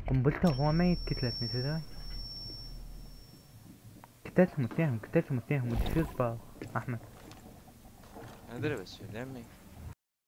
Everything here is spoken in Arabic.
قنبلته وهو ميت كتلتني تدري. قتلتهم اثنينهم والديفيوز باظ. احمد ادري بس في دمي.